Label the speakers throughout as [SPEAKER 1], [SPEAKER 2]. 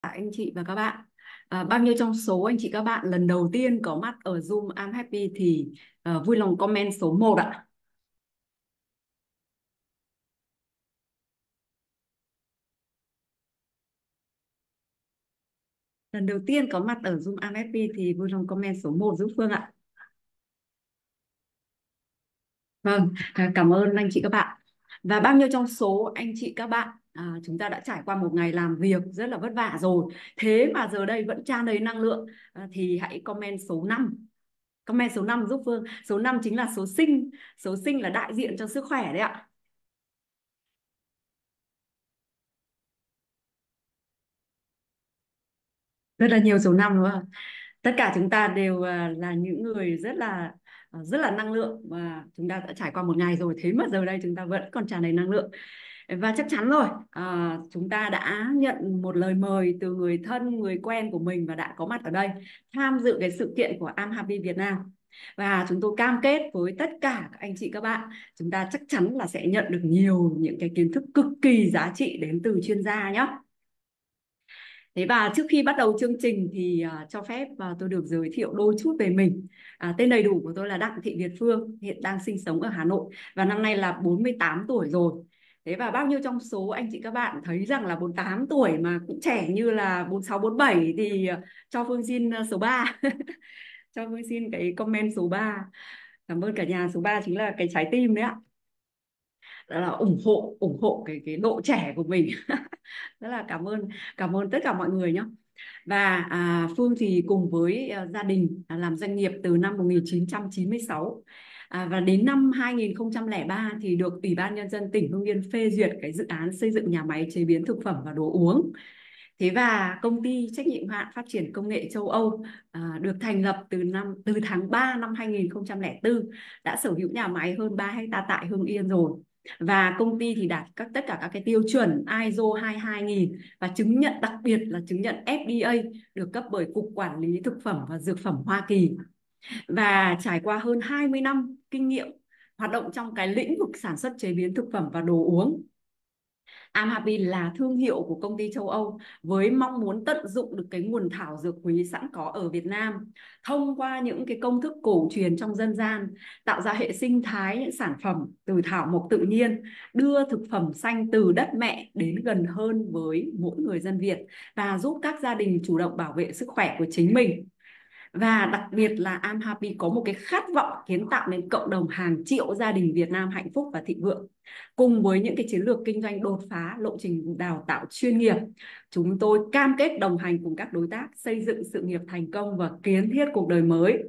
[SPEAKER 1] Anh chị và các bạn, bao nhiêu trong số anh chị các bạn lần đầu tiên có mặt ở Zoom I'm Happy thì vui lòng comment số 1 ạ. Lần đầu tiên có mặt ở Zoom I'm Happy thì vui lòng comment số 1 giúp Phương ạ. Vâng, cảm ơn anh chị các bạn. Và bao nhiêu trong số anh chị các bạn chúng ta đã trải qua một ngày làm việc rất là vất vả rồi. Thế mà giờ đây vẫn tràn đầy năng lượng, thì hãy comment số 5. Comment số 5 giúp Phương. Số 5 chính là số sinh. Số sinh là đại diện cho sức khỏe đấy ạ. Rất là nhiều số 5 đúng không? Tất cả chúng ta đều là những người rất là năng lượng, và chúng ta đã trải qua một ngày rồi, thế mà giờ đây chúng ta vẫn còn tràn đầy năng lượng. Và chắc chắn rồi, chúng ta đã nhận một lời mời từ người thân người quen của mình và đã có mặt ở đây tham dự cái sự kiện của I'm Happy Việt Nam. Và chúng tôi cam kết với tất cả các anh chị các bạn, chúng ta chắc chắn là sẽ nhận được nhiều những cái kiến thức cực kỳ giá trị đến từ chuyên gia nhé. Thế và trước khi bắt đầu chương trình thì cho phép tôi được giới thiệu đôi chút về mình. Tên đầy đủ của tôi là Đặng Thị Việt Phương, hiện đang sinh sống ở Hà Nội và năm nay là 48 tuổi rồi. Thế và bao nhiêu trong số anh chị các bạn thấy rằng là 48 tuổi mà cũng trẻ như là 46, 47 thì cho Phương xin số 3. Cho Phương xin cái comment số 3. Cảm ơn cả nhà. Số 3 chính là cái trái tim đấy ạ. Đó là ủng hộ cái độ trẻ của mình. Rất là cảm ơn tất cả mọi người nhé. Và Phương thì cùng với gia đình làm doanh nghiệp từ năm 1996, và đến năm 2003 thì được Ủy ban Nhân dân tỉnh Hưng Yên phê duyệt cái dự án xây dựng nhà máy chế biến thực phẩm và đồ uống. Thế và công ty trách nhiệm hữu hạn phát triển công nghệ châu Âu được thành lập từ tháng 3 năm 2004, đã sở hữu nhà máy hơn 3 hectare tại Hưng Yên rồi. Và công ty thì đạt tất cả các cái tiêu chuẩn ISO 22000 và chứng nhận, đặc biệt là chứng nhận FDA được cấp bởi Cục Quản lý Thực phẩm và Dược phẩm Hoa Kỳ. Và trải qua hơn 20 năm kinh nghiệm hoạt động trong cái lĩnh vực sản xuất chế biến thực phẩm và đồ uống, Amhapi là thương hiệu của công ty châu Âu với mong muốn tận dụng được cái nguồn thảo dược quý sẵn có ở Việt Nam thông qua những cái công thức cổ truyền trong dân gian, tạo ra hệ sinh thái những sản phẩm từ thảo mộc tự nhiên, đưa thực phẩm xanh từ đất mẹ đến gần hơn với mỗi người dân Việt và giúp các gia đình chủ động bảo vệ sức khỏe của chính mình. Và đặc biệt là I'm Happy có một cái khát vọng kiến tạo nên cộng đồng hàng triệu gia đình Việt Nam hạnh phúc và thịnh vượng. Cùng với những cái chiến lược kinh doanh đột phá, lộ trình đào tạo chuyên nghiệp, chúng tôi cam kết đồng hành cùng các đối tác xây dựng sự nghiệp thành công và kiến thiết cuộc đời mới.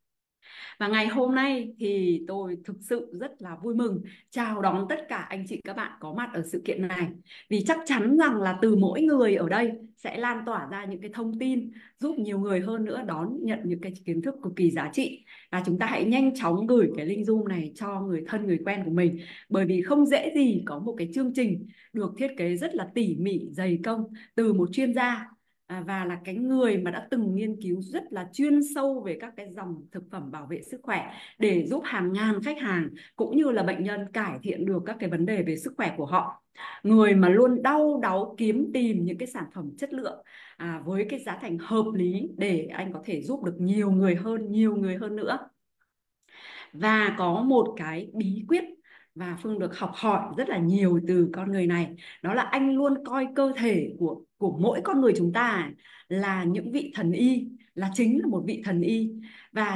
[SPEAKER 1] Và ngày hôm nay thì tôi thực sự rất là vui mừng chào đón tất cả anh chị các bạn có mặt ở sự kiện này. Vì chắc chắn rằng là từ mỗi người ở đây sẽ lan tỏa ra những cái thông tin giúp nhiều người hơn nữa đón nhận những cái kiến thức cực kỳ giá trị. Và chúng ta hãy nhanh chóng gửi cái link Zoom này cho người thân người quen của mình. Bởi vì không dễ gì có một cái chương trình được thiết kế rất là tỉ mỉ, dày công từ một chuyên gia, và là cái người mà đã từng nghiên cứu rất là chuyên sâu về các cái dòng thực phẩm bảo vệ sức khỏe để giúp hàng ngàn khách hàng cũng như là bệnh nhân cải thiện được các cái vấn đề về sức khỏe của họ. Người mà luôn đau đáu kiếm tìm những cái sản phẩm chất lượng với cái giá thành hợp lý để anh có thể giúp được nhiều người hơn nữa. Và có một cái bí quyết và Phương được học hỏi rất là nhiều từ con người này, đó là anh luôn coi cơ thể của mỗi con người chúng ta là những vị thần y, là chính là một vị thần y, và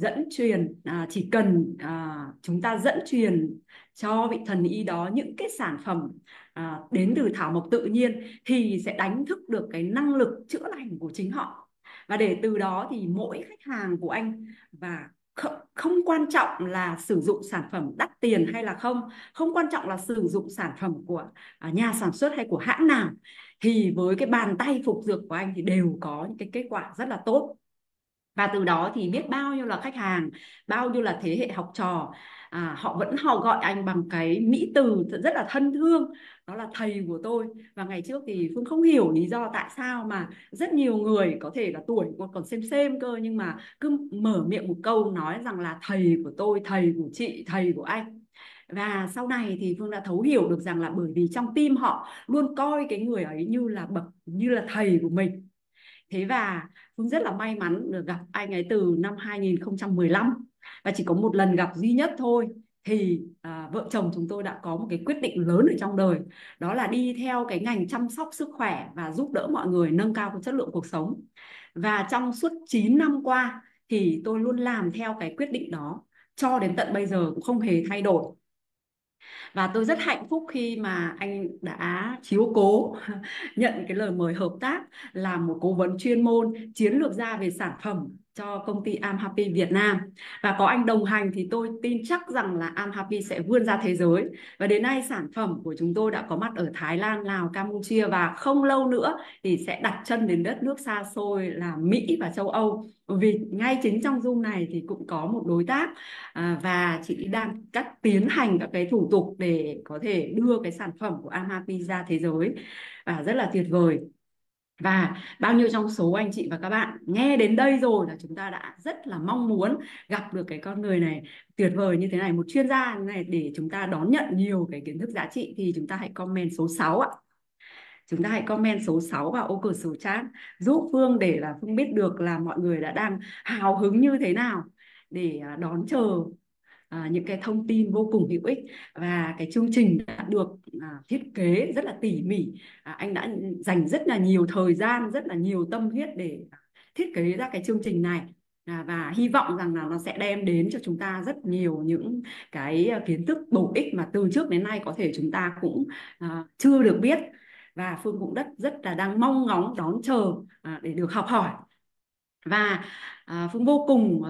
[SPEAKER 1] chỉ cần chúng ta dẫn truyền cho vị thần y đó những cái sản phẩm đến từ thảo mộc tự nhiên thì sẽ đánh thức được cái năng lực chữa lành của chính họ. Và để từ đó thì mỗi khách hàng của anh, và không quan trọng là sử dụng sản phẩm đắt tiền hay là không, không quan trọng là sử dụng sản phẩm của nhà sản xuất hay của hãng nào, thì với cái bàn tay phục dược của anh thì đều có những cái kết quả rất là tốt. Và từ đó thì biết bao nhiêu là khách hàng, bao nhiêu là thế hệ học trò, họ gọi anh bằng cái mỹ từ rất là thân thương, đó là thầy của tôi. Và ngày trước thì Phương không hiểu lý do tại sao mà rất nhiều người có thể là tuổi còn xem cơ, nhưng mà cứ mở miệng một câu nói rằng là thầy của tôi, thầy của chị, thầy của anh. Và sau này thì Phương đã thấu hiểu được rằng là bởi vì trong tim họ luôn coi cái người ấy như là bậc, như là thầy của mình. Thế và Phương rất là may mắn được gặp anh ấy từ năm 2015, và chỉ có một lần gặp duy nhất thôi thì vợ chồng chúng tôi đã có một cái quyết định lớn ở trong đời, đó là đi theo cái ngành chăm sóc sức khỏe và giúp đỡ mọi người nâng cao cái chất lượng cuộc sống. Và trong suốt 9 năm qua thì tôi luôn làm theo cái quyết định đó, cho đến tận bây giờ cũng không hề thay đổi. Và tôi rất hạnh phúc khi mà anh đã chiếu cố nhận cái lời mời hợp tác làm một cố vấn chuyên môn chiến lược gia về sản phẩm cho công ty I'm Happy Việt Nam. Và có anh đồng hành thì tôi tin chắc rằng là I'm Happy sẽ vươn ra thế giới. Và đến nay sản phẩm của chúng tôi đã có mặt ở Thái Lan, Lào, Campuchia, và không lâu nữa thì sẽ đặt chân đến đất nước xa xôi là Mỹ và châu Âu. Bởi vì ngay chính trong Zoom này thì cũng có một đối tác, và chị đang tiến hành các cái thủ tục để có thể đưa cái sản phẩm của Amapi ra thế giới, và rất là tuyệt vời. Và bao nhiêu trong số anh chị và các bạn nghe đến đây rồi là chúng ta đã rất là mong muốn gặp được cái con người này tuyệt vời như thế này, một chuyên gia như này, để chúng ta đón nhận nhiều cái kiến thức giá trị. Thì chúng ta hãy comment số 6 ạ. Chúng ta hãy comment số 6 vào ô cửa sổ chat giúp Phương, để là Phương biết được là mọi người đã đang hào hứng như thế nào để đón chờ những cái thông tin vô cùng hữu ích. Và cái chương trình đã được thiết kế rất là tỉ mỉ. Anh đã dành rất là nhiều thời gian, rất là nhiều tâm huyết để thiết kế ra cái chương trình này. Và hy vọng rằng là nó sẽ đem đến cho chúng ta rất nhiều những cái kiến thức bổ ích mà từ trước đến nay có thể chúng ta cũng chưa được biết. Và Phương cũng rất rất là đang mong ngóng đón chờ để được học hỏi. Và Phương vô cùng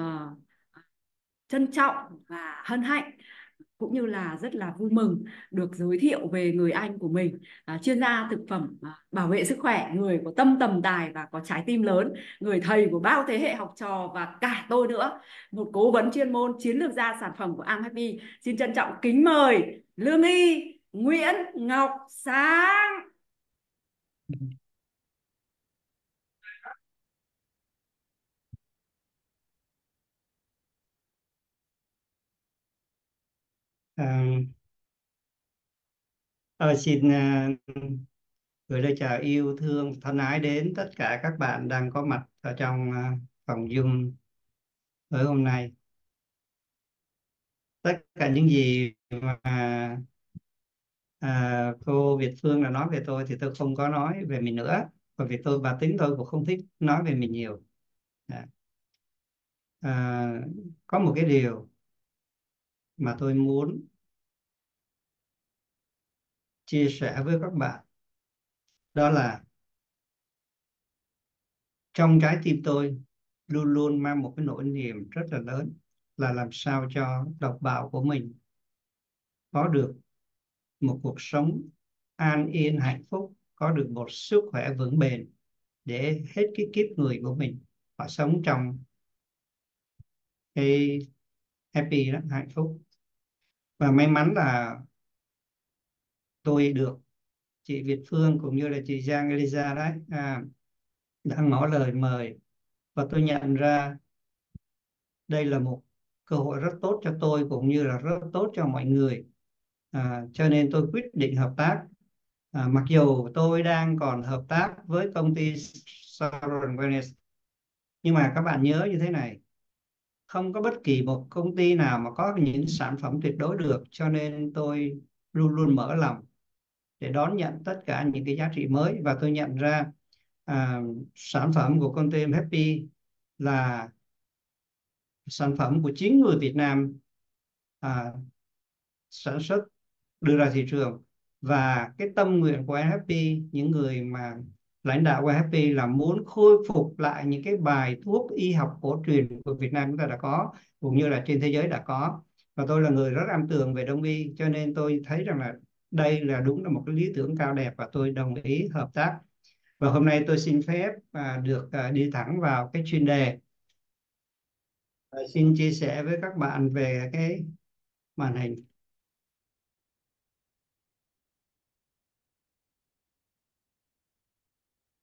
[SPEAKER 1] trân trọng và hân hạnh, cũng như là rất là vui mừng được giới thiệu về người anh của mình, chuyên gia thực phẩm bảo vệ sức khỏe, người có tâm tầm tài và có trái tim lớn, người thầy của bao thế hệ học trò và cả tôi nữa, một cố vấn chuyên môn chiến lược gia sản phẩm của I'm Happy. Xin trân trọng kính mời Lương Y Nguyễn Ngọc Sáng.
[SPEAKER 2] À, xin gửi lời chào yêu thương thân ái đến tất cả các bạn đang có mặt ở trong phòng Zoom tối hôm nay. Tất cả những gì mà cô Việt Phương đã nói về tôi thì tôi không có nói về mình nữa, bởi vì tôi và tính tôi cũng không thích nói về mình nhiều. À, à, có một cái điều mà tôi muốn chia sẻ với các bạn, đó là trong trái tim tôi luôn luôn mang một cái nỗi niềm rất là lớn, là làm sao cho độc bảo của mình có được một cuộc sống an yên hạnh phúc, có được một sức khỏe vững bền để hết cái kiếp người của mình họ sống trong cái happy đó, hạnh phúc. Và may mắn là tôi được chị Việt Phương cũng như là chị Giang Eliza đấy đã ngỏ lời mời, và tôi nhận ra đây là một cơ hội rất tốt cho tôi cũng như là rất tốt cho mọi người. Cho nên tôi quyết định hợp tác. Mặc dù tôi đang còn hợp tác với công ty Southern Wellness, nhưng mà các bạn nhớ như thế này: không có bất kỳ một công ty nào mà có những sản phẩm tuyệt đối được, cho nên tôi luôn luôn mở lòng để đón nhận tất cả những cái giá trị mới. Và tôi nhận ra sản phẩm của công ty Happy là sản phẩm của chính người Việt Nam à, sản xuất, đưa ra thị trường. Và cái tâm nguyện của Happy, những người mà lãnh đạo của Happy, là muốn khôi phục lại những cái bài thuốc y học cổ truyền của Việt Nam chúng ta đã có, cũng như là trên thế giới đã có. Và tôi là người rất am tường về Đông y, cho nên tôi thấy rằng là đây là đúng là một cái lý tưởng cao đẹp, và tôi đồng ý hợp tác. Và hôm nay tôi xin phép được đi thẳng vào cái chuyên đề. Xin chia sẻ với các bạn về cái màn hình.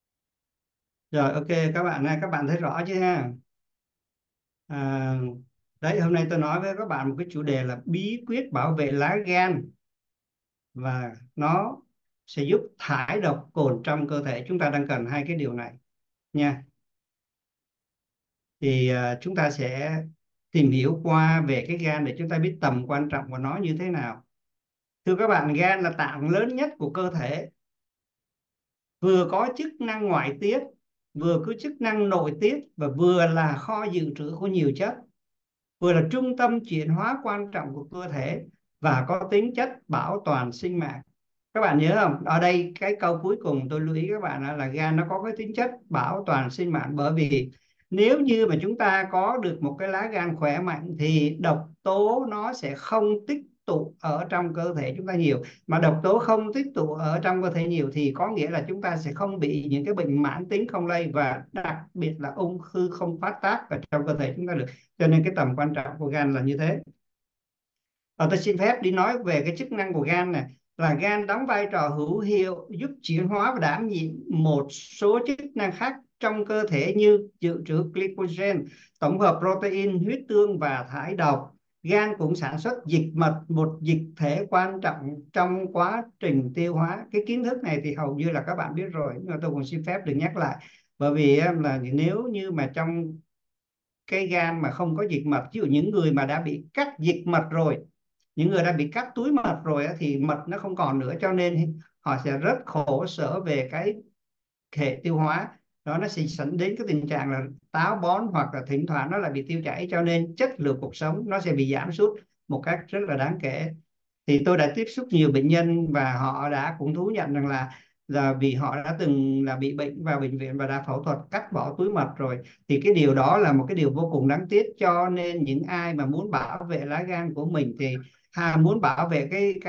[SPEAKER 2] Rồi, ok các bạn ơi, các bạn thấy rõ chứ ha? À, Đấy, hôm nay tôi nói với các bạn một cái chủ đề là bí quyết bảo vệ lá gan, và nó sẽ giúp thải độc cồn trong cơ thể. Chúng ta đang cần hai cái điều này nha. Thì chúng ta sẽ tìm hiểu qua về cái gan để chúng ta biết tầm quan trọng của nó như thế nào. Thưa các bạn, gan là tạng lớn nhất của cơ thể, vừa có chức năng ngoại tiết, vừa có chức năng nội tiết, và vừa là kho dự trữ của nhiều chất, vừa là trung tâm chuyển hóa quan trọng của cơ thể, và có tính chất bảo toàn sinh mạng. Các bạn nhớ không, ở đây cái câu cuối cùng tôi lưu ý các bạn là gan nó có cái tính chất bảo toàn sinh mạng, bởi vì nếu như mà chúng ta có được một cái lá gan khỏe mạnh thì độc tố nó sẽ không tích tụ ở trong cơ thể chúng ta nhiều. Mà độc tố không tích tụ ở trong cơ thể nhiều thì có nghĩa là chúng ta sẽ không bị những cái bệnh mãn tính không lây, và đặc biệt là ung thư không phát tác ở trong cơ thể chúng ta được. Cho nên cái tầm quan trọng của gan là như thế. Và tôi xin phép đi nói về cái chức năng của gan này. Là gan đóng vai trò hữu hiệu giúp chuyển hóa và đảm nhiệm một số chức năng khác trong cơ thể, như dự trữ glycogen, tổng hợp protein, huyết tương và thải độc. Gan cũng sản xuất dịch mật, một dịch thể quan trọng trong quá trình tiêu hóa. Cái kiến thức này thì hầu như là các bạn biết rồi, nhưng mà tôi cũng xin phép được nhắc lại. Bởi vì là nếu như mà trong cái gan mà không có dịch mật, ví dụ những người mà đã bị cắt dịch mật rồi, những người đã bị cắt túi mật rồi thì mật nó không còn nữa, cho nên họ sẽ rất khổ sở về cái hệ tiêu hóa. Đó, nó sẽ dẫn đến cái tình trạng là táo bón, hoặc là thỉnh thoảng nó lại bị tiêu chảy, cho nên chất lượng cuộc sống nó sẽ bị giảm sút một cách rất là đáng kể. Thì tôi đã tiếp xúc nhiều bệnh nhân và họ đã cũng thú nhận rằng là vì họ đã từng là bị bệnh vào bệnh viện và đã phẫu thuật cắt bỏ túi mật rồi. Thì cái điều đó là một cái điều vô cùng đáng tiếc, cho nên những ai mà muốn bảo vệ lá gan của mình thì muốn bảo vệ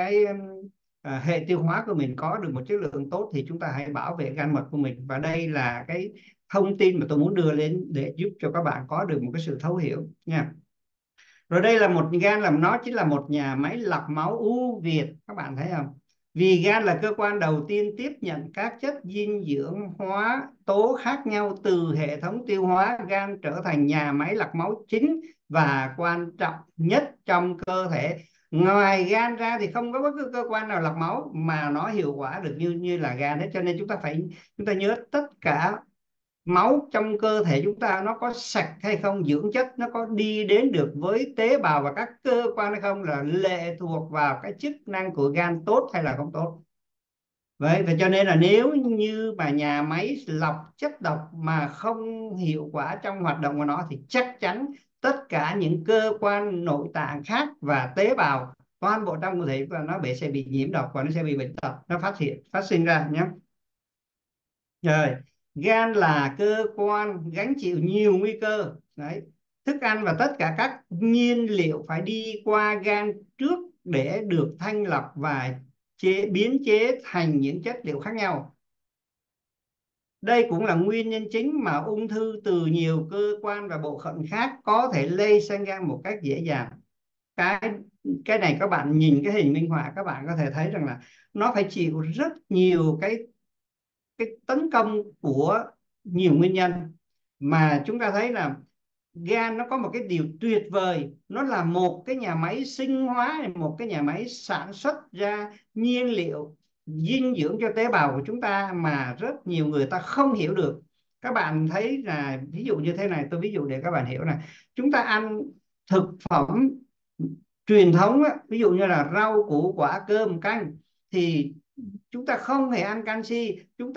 [SPEAKER 2] cái hệ tiêu hóa của mình có được một chất lượng tốt, thì chúng ta hãy bảo vệ gan mật của mình. Và đây là cái thông tin mà tôi muốn đưa lên để giúp cho các bạn có được một cái sự thấu hiểu nha. Rồi đây là một gan, làm nó chính là một nhà máy lọc máu ưu việt, các bạn thấy không? Vì gan là cơ quan đầu tiên tiếp nhận các chất dinh dưỡng hóa tố khác nhau từ hệ thống tiêu hóa, gan trở thành nhà máy lọc máu chính và quan trọng nhất trong cơ thể. Ngoài gan ra thì không có bất cứ cơ quan nào lọc máu mà nó hiệu quả được như là gan hết. Cho nên chúng ta nhớ tất cả máu trong cơ thể chúng ta nó có sạch hay không, dưỡng chất nó có đi đến được với tế bào và các cơ quan hay không, là lệ thuộc vào cái chức năng của gan tốt hay là không tốt. Vậy và cho nên là nếu như mà nhà máy lọc chất độc mà không hiệu quả trong hoạt động của nó thì chắc chắn tất cả những cơ quan nội tạng khác và tế bào toàn bộ trong cơ thể của nó sẽ bị nhiễm độc và nó sẽ bị bệnh tật nó phát sinh ra nhé. Rồi, gan là cơ quan gánh chịu nhiều nguy cơ. Đấy, thức ăn và tất cả các nhiên liệu phải đi qua gan trước để được thanh lọc và biến chế thành những chất liệu khác nhau. Đây cũng là nguyên nhân chính mà ung thư từ nhiều cơ quan và bộ phận khác có thể lây sang gan một cách dễ dàng. Cái cái này các bạn nhìn cái hình minh họa, các bạn có thể thấy rằng là nó phải chịu rất nhiều cái tấn công của nhiều nguyên nhân. Mà chúng ta thấy là gan nó có một cái điều tuyệt vời, nó là một cái nhà máy sinh hóa, một cái nhà máy sản xuất ra nhiên liệu dinh dưỡng cho tế bào của chúng ta mà rất nhiều người ta không hiểu được. Các bạn thấy là ví dụ như thế này, tôi ví dụ để các bạn hiểu này. Chúng ta ăn thực phẩm truyền thống á, ví dụ như là rau củ quả cơm canh, thì chúng ta không hề ăn canxi,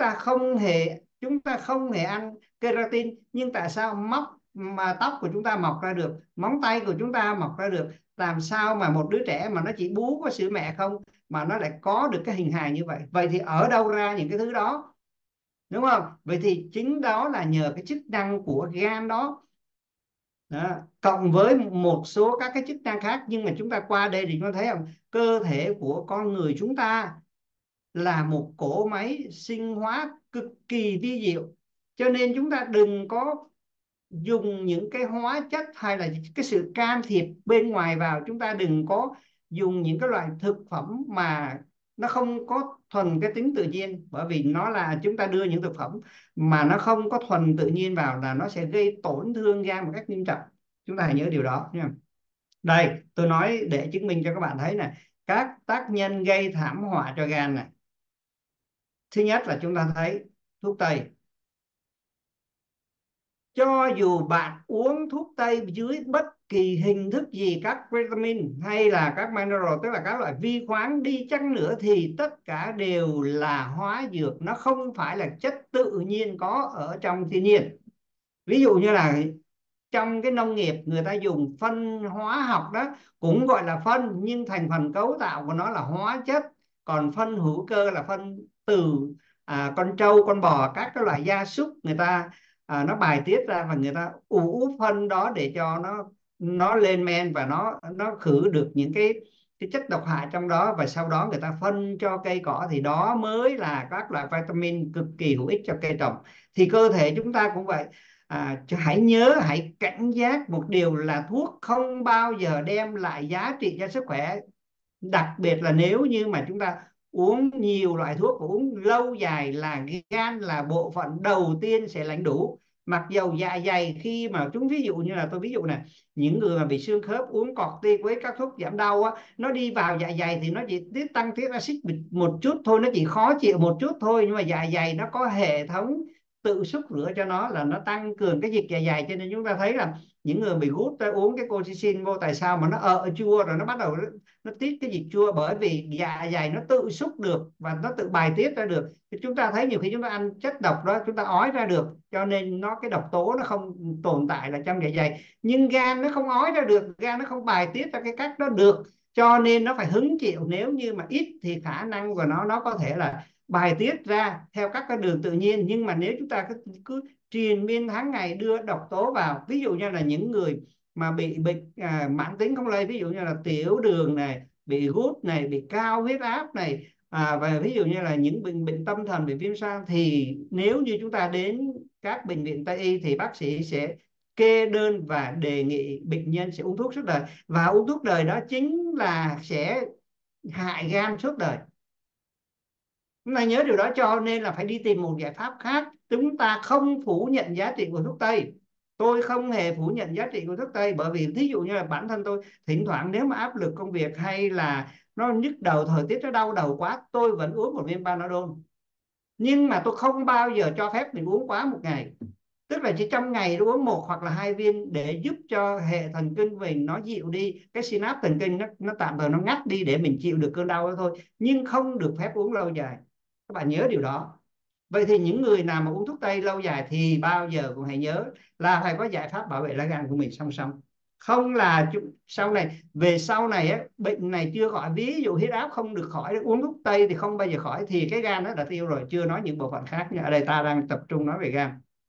[SPEAKER 2] chúng ta không hề ăn keratin, nhưng tại sao tóc của chúng ta mọc ra được, móng tay của chúng ta mọc ra được? Làm sao mà một đứa trẻ mà nó chỉ bú có sữa mẹ không mà nó lại có được cái hình hài như vậy? Vậy thì ở đâu ra những cái thứ đó, đúng không? Vậy thì chính đó là nhờ cái chức năng của gan đó. Đó, cộng với một số các cái chức năng khác. Nhưng mà chúng ta qua đây thì chúng ta thấy không, cơ thể của con người chúng ta là một cỗ máy sinh hóa cực kỳ vi diệu. Cho nên chúng ta đừng có dùng những cái hóa chất hay là cái sự can thiệp bên ngoài vào. Chúng ta đừng có dùng những cái loại thực phẩm mà nó không có thuần cái tính tự nhiên, bởi vì nó là chúng ta đưa những thực phẩm mà nó không có thuần tự nhiên vào là nó sẽ gây tổn thương gan một cách nghiêm trọng. Chúng ta hãy nhớ điều đó nha. Đây tôi nói để chứng minh cho các bạn thấy này, các tác nhân gây thảm họa cho gan này. Thứ nhất là chúng ta thấy thuốc tây. Cho dù bạn uống thuốc tây dưới bất kỳ hình thức gì, các vitamin hay là các mineral, tức là các loại vi khoáng đi chăng nữa, thì tất cả đều là hóa dược, nó không phải là chất tự nhiên có ở trong thiên nhiên. Ví dụ như là trong cái nông nghiệp người ta dùng phân hóa học đó, cũng gọi là phân nhưng thành phần cấu tạo của nó là hóa chất. Còn phân hữu cơ là phân từ con trâu con bò, các cái loại gia súc, người ta nó bài tiết ra và người ta ủ phân đó để cho nó lên men và nó khử được những cái chất độc hại trong đó, và sau đó người ta phân cho cây cỏ, thì đó mới là các loại vitamin cực kỳ hữu ích cho cây trồng. Thì cơ thể chúng ta cũng vậy. Hãy nhớ, hãy cảnh giác một điều là thuốc không bao giờ đem lại giá trị cho sức khỏe, đặc biệt là nếu như mà chúng ta uống nhiều loại thuốc và uống lâu dài, là gan là bộ phận đầu tiên sẽ lãnh đủ. Mặc dầu dạ dày khi mà chúng, ví dụ như là tôi ví dụ này, những người mà bị xương khớp uống corticoid, các thuốc giảm đau á, nó đi vào dạ dày thì nó chỉ tăng tiết axit một chút thôi, nó chỉ khó chịu một chút thôi, nhưng mà dạ dày nó có hệ thống tự xúc rửa cho nó, là nó tăng cường cái dịch dạ dày. Cho nên chúng ta thấy là những người bị gút ta uống cái colchicine vô, tại sao mà nó chua rồi nó bắt đầu nó tiết cái dịch chua? Bởi vì dạ dày nó tự xúc được và nó tự bài tiết ra được. Thì chúng ta thấy nhiều khi chúng ta ăn chất độc đó chúng ta ói ra được, cho nên cái độc tố nó không tồn tại là trong dạ dày. Nhưng gan nó không ói ra được, gan nó không bài tiết ra cái cách đó được, cho nên nó phải hứng chịu. Nếu như mà ít thì khả năng của nó có thể là bài tiết ra theo các cái đường tự nhiên, nhưng mà nếu chúng ta cứ triền miên tháng ngày đưa độc tố vào, ví dụ như là những người mà bị bệnh mãn tính không lây, ví dụ như là tiểu đường này, bị gút này, bị cao huyết áp này, và ví dụ như là những bệnh tâm thần, bị viêm xoang, thì nếu như chúng ta đến các bệnh viện Tây y thì bác sĩ sẽ kê đơn và đề nghị bệnh nhân sẽ uống thuốc suốt đời, và uống thuốc đời đó chính là sẽ hại gan suốt đời. Chúng ta nhớ điều đó, cho nên là phải đi tìm một giải pháp khác. Chúng ta không phủ nhận giá trị của thuốc tây, tôi không hề phủ nhận giá trị của thuốc tây, bởi vì thí dụ như là bản thân tôi thỉnh thoảng nếu mà áp lực công việc hay là nó nhức đầu, thời tiết nó đau đầu quá, tôi vẫn uống một viên Panadol. Nhưng mà tôi không bao giờ cho phép mình uống quá một ngày, tức là chỉ trong ngày tôi uống một hoặc là hai viên để giúp cho hệ thần kinh mình nó dịu đi, cái synapse thần kinh nó tạm thời nó ngắt đi để mình chịu được cơn đau đó thôi, nhưng không được phép uống lâu dài. Các bạn nhớ điều đó. Vậy thì những người nào mà uống thuốc tây lâu dài thì bao giờ cũng hãy nhớ là phải có giải pháp bảo vệ lá gan của mình song song. Không là sau này, về sau này á, bệnh này chưa khỏi, ví dụ huyết áp không được khỏi, uống thuốc tây thì không bao giờ khỏi, thì cái gan nó đã tiêu rồi, chưa nói những bộ phận khác. Nhưng ở đây ta đang tập trung nói về gan.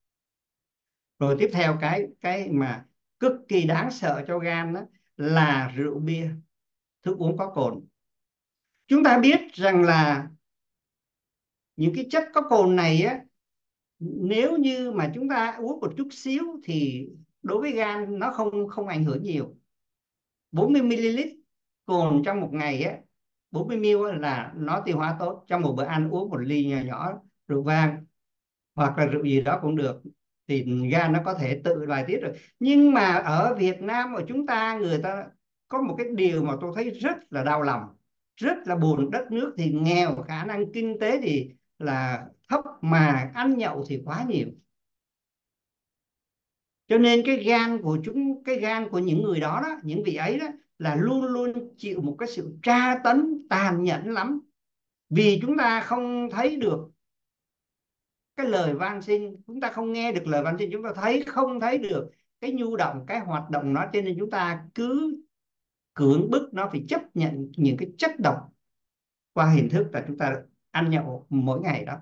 [SPEAKER 2] Rồi tiếp theo, cái mà cực kỳ đáng sợ cho gan đó là rượu bia, thức uống có cồn. Chúng ta biết rằng là những cái chất có cồn này á, nếu như mà chúng ta uống một chút xíu thì đối với gan nó không không ảnh hưởng nhiều. 40 ml cồn trong một ngày á, 40 ml là nó tiêu hóa tốt. Trong một bữa ăn uống một ly nhỏ nhỏ rượu vang hoặc là rượu gì đó cũng được, thì gan nó có thể tự bài tiết rồi. Nhưng mà ở Việt Nam của chúng ta, người ta có một cái điều mà tôi thấy rất là đau lòng, rất là buồn. Đất nước thì nghèo, khả năng kinh tế thì là thấp, mà ăn nhậu thì quá nhiều. Cho nên cái gan của những người đó đó, những vị ấy đó, là luôn luôn chịu một cái sự tra tấn tàn nhẫn lắm, vì chúng ta không thấy được cái lời van xin, chúng ta không nghe được lời van xin, chúng ta không thấy được cái nhu động, cái hoạt động nó, cho nên chúng ta cứ cưỡng bức nó phải chấp nhận những cái chất độc qua hình thức là chúng ta ăn nhậu mỗi ngày đó.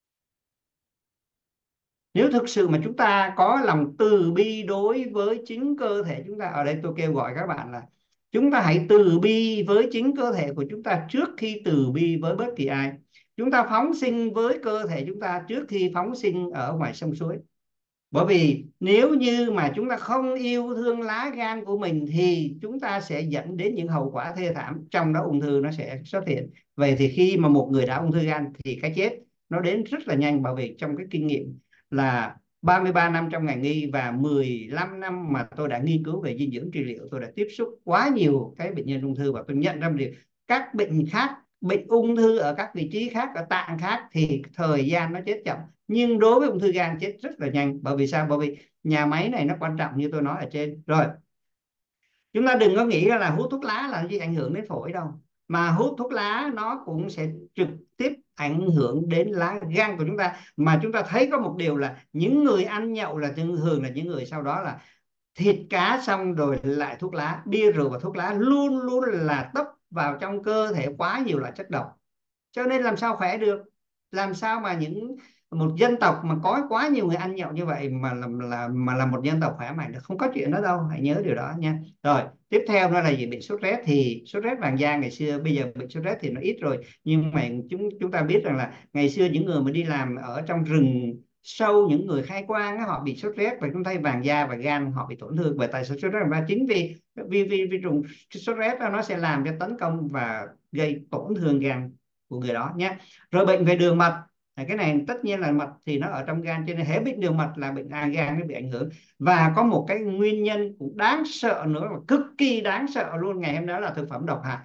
[SPEAKER 2] Nếu thực sự mà chúng ta có lòng từ bi đối với chính cơ thể chúng ta, ở đây tôi kêu gọi các bạn là chúng ta hãy từ bi với chính cơ thể của chúng ta trước khi từ bi với bất kỳ ai. Chúng ta phóng sinh với cơ thể chúng ta trước khi phóng sinh ở ngoài sông suối. Bởi vì nếu như mà chúng ta không yêu thương lá gan của mình thì chúng ta sẽ dẫn đến những hậu quả thê thảm, trong đó ung thư nó sẽ xuất hiện. Vậy thì khi mà một người đã ung thư gan thì cái chết nó đến rất là nhanh, bởi vì trong cái kinh nghiệm là 33 năm trong ngành y và 15 năm mà tôi đã nghiên cứu về dinh dưỡng trị liệu, tôi đã tiếp xúc quá nhiều cái bệnh nhân ung thư và tôi nhận ra một điều: các bệnh khác, bệnh ung thư ở các vị trí khác, ở tạng khác thì thời gian nó chết chậm, nhưng đối với ung thư gan chết rất là nhanh. Bởi vì sao? Bởi vì nhà máy này nó quan trọng như tôi nói ở trên rồi. Chúng ta đừng có nghĩ là hút thuốc lá là gì ảnh hưởng đến phổi đâu, mà hút thuốc lá nó cũng sẽ trực tiếp ảnh hưởng đến lá gan của chúng ta. Mà chúng ta thấy có một điều là những người ăn nhậu là thường là những người sau đó là thịt cá xong rồi lại thuốc lá, bia rượu và thuốc lá luôn luôn là tấp vào trong cơ thể quá nhiều loại chất độc, cho nên làm sao khỏe được. Làm sao mà một dân tộc mà có quá nhiều người ăn nhậu như vậy mà là một dân tộc khỏe mạnh được? Không có chuyện đó đâu, hãy nhớ điều đó nha. Rồi tiếp theo đó là gì? Bệnh sốt rét. Thì sốt rét vàng da ngày xưa, bây giờ bệnh sốt rét thì nó ít rồi, nhưng mà chúng ta biết rằng là ngày xưa những người mà đi làm ở trong rừng sâu, những người khai quang á, họ bị sốt rét và chúng thấy vàng da và gan họ bị tổn thương. Bởi tại sao sốt rét vàng da? Chính vì trùng sốt rét đó, nó sẽ làm cho tấn công và gây tổn thương gan của người đó nhé. Rồi bệnh về đường mật, cái này tất nhiên là mật thì nó ở trong gan, cho nên hễ bị đường mật là bệnh gan nó bị ảnh hưởng. Và có một cái nguyên nhân cũng đáng sợ nữa, mà cực kỳ đáng sợ luôn, ngày hôm đó là thực phẩm độc hại.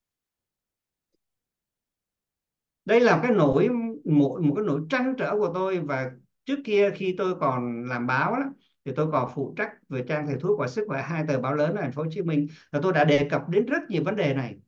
[SPEAKER 2] Đây là cái một cái nỗi trăn trở của tôi. Và trước kia khi tôi còn làm báo đó, thì tôi còn phụ trách về trang thầy thuốc và sức khỏe, hai tờ báo lớn ở thành phố Hồ Chí Minh, và tôi đã đề cập đến rất nhiều vấn đề này.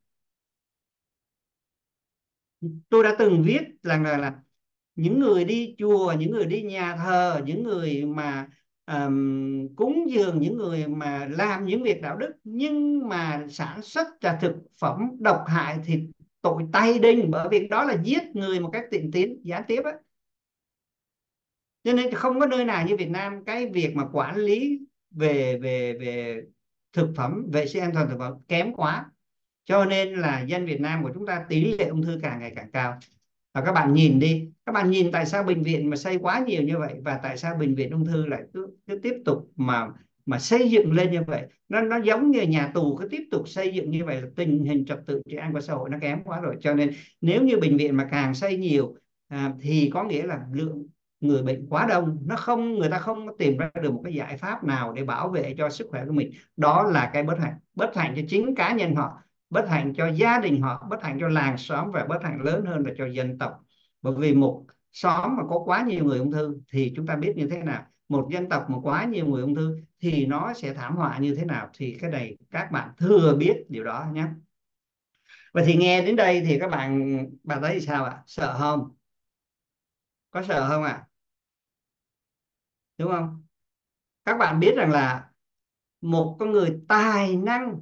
[SPEAKER 2] Tôi đã từng viết là những người đi chùa, những người đi nhà thờ, những người mà cúng dường, những người mà làm những việc đạo đức nhưng mà sản xuất ra thực phẩm độc hại thì tội tày đình, bởi vì đó là giết người một cách tiện tiến gián tiếp á. Cho nên không có nơi nào như Việt Nam, cái việc mà quản lý về thực phẩm, vệ sinh an toàn thực phẩm kém quá, cho nên là dân Việt Nam của chúng ta tỷ lệ ung thư càng ngày càng cao. Và các bạn nhìn đi, các bạn nhìn tại sao bệnh viện mà xây quá nhiều như vậy, và tại sao bệnh viện ung thư lại cứ tiếp tục mà xây dựng lên như vậy. Nó giống như nhà tù cứ tiếp tục xây dựng như vậy, là tình hình trật tự trị an của xã hội nó kém quá rồi. Cho nên nếu như bệnh viện mà càng xây nhiều thì có nghĩa là lượng người bệnh quá đông, người ta không tìm ra được một cái giải pháp nào để bảo vệ cho sức khỏe của mình. Đó là cái bất hạnh cho chính cá nhân họ, bất hạnh cho gia đình họ, bất hạnh cho làng xóm, và bất hạnh lớn hơn là cho dân tộc. Bởi vì một xóm mà có quá nhiều người ung thư thì chúng ta biết như thế nào, một dân tộc mà quá nhiều người ung thư thì nó sẽ thảm họa như thế nào, thì cái này các bạn thừa biết điều đó nhé. Vậy thì nghe đến đây thì các bạn thấy sao ạ? Sợ không? Có sợ không ạ? Đúng không? Các bạn biết rằng là một con người tài năng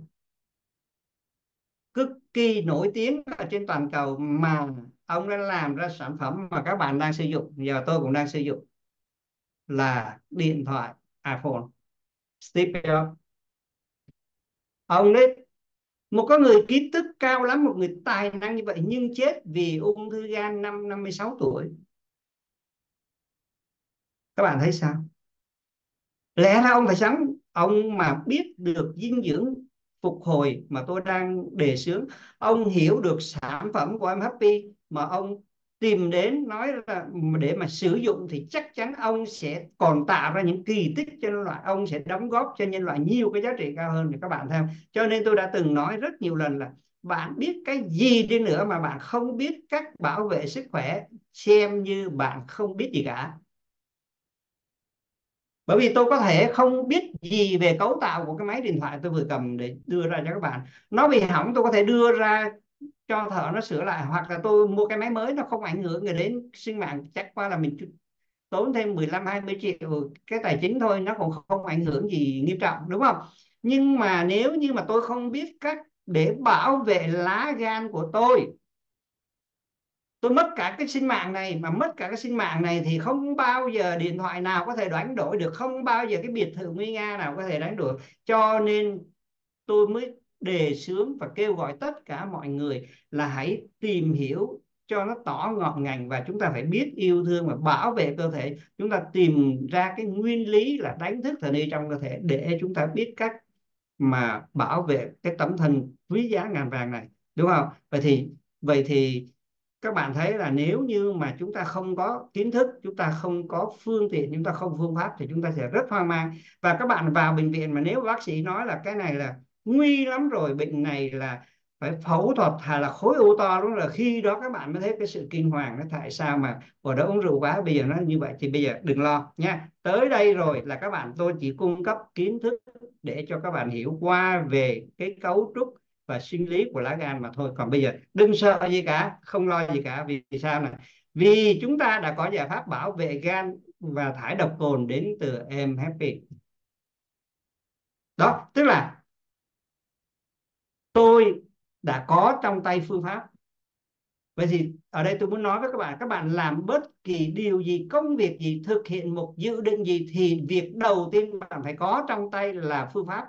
[SPEAKER 2] cực kỳ nổi tiếng ở trên toàn cầu mà ông đã làm ra sản phẩm mà các bạn đang sử dụng, giờ tôi cũng đang sử dụng, là điện thoại iPhone. Steve Jobs. Ông đấy, một con người kiến thức cao lắm, một người tài năng như vậy, nhưng chết vì ung thư gan năm 56 tuổi. Các bạn thấy sao? Lẽ ra ông phải sống, ông mà biết được dinh dưỡng phục hồi mà tôi đang đề xướng, ông hiểu được sản phẩm của em Happy mà ông tìm đến nói là để mà sử dụng, thì chắc chắn ông sẽ còn tạo ra những kỳ tích cho nhân loại, ông sẽ đóng góp cho nhân loại nhiều cái giá trị cao hơn để các bạn theo. Cho nên tôi đã từng nói rất nhiều lần là bạn biết cái gì đi nữa mà bạn không biết cách bảo vệ sức khỏe, xem như bạn không biết gì cả. Bởi vì tôi có thể không biết gì về cấu tạo của cái máy điện thoại tôi vừa cầm để đưa ra cho các bạn, nó bị hỏng tôi có thể đưa ra cho thợ nó sửa lại, hoặc là tôi mua cái máy mới nó không ảnh hưởng người đến sinh mạng, chắc qua là mình tốn thêm 15-20 triệu cái tài chính thôi, nó cũng không ảnh hưởng gì nghiêm trọng, đúng không? Nhưng mà nếu như mà tôi không biết cách để bảo vệ lá gan của tôi mất cả cái sinh mạng này, mà mất cả cái sinh mạng này thì không bao giờ điện thoại nào có thể đánh đổi được, không bao giờ cái biệt thự nguy nga nào có thể đánh đổi. Cho nên tôi mới đề xướng và kêu gọi tất cả mọi người là hãy tìm hiểu cho nó tỏ ngọn ngành, và chúng ta phải biết yêu thương và bảo vệ cơ thể. Chúng ta tìm ra cái nguyên lý là đánh thức thần y trong cơ thể, để chúng ta biết cách mà bảo vệ cái tấm thân quý giá ngàn vàng này, đúng không? Vậy thì các bạn thấy là nếu như mà chúng ta không có kiến thức, chúng ta không có phương tiện, chúng ta không phương pháp thì chúng ta sẽ rất hoang mang. Và các bạn vào bệnh viện mà nếu bác sĩ nói là cái này là nguy lắm rồi, bệnh này là phải phẫu thuật hay là khối u to, đúng là khi đó các bạn mới thấy cái sự kinh hoàng. Nó tại sao mà hồi đó uống rượu quá bây giờ nó như vậy. Thì bây giờ đừng lo nha, tới đây rồi là các bạn, tôi chỉ cung cấp kiến thức để cho các bạn hiểu qua về cái cấu trúc và sinh lý của lá gan mà thôi. Còn bây giờ đừng sợ gì cả, không lo gì cả. Vì sao này? Vì chúng ta đã có giải pháp bảo vệ gan và thải độc tồn đến từ em Happy. Đó tức là tôi đã có trong tay phương pháp. Vậy thì ở đây tôi muốn nói với các bạn làm bất kỳ điều gì, công việc gì, thực hiện một dự định gì thì việc đầu tiên bạn phải có trong tay là phương pháp.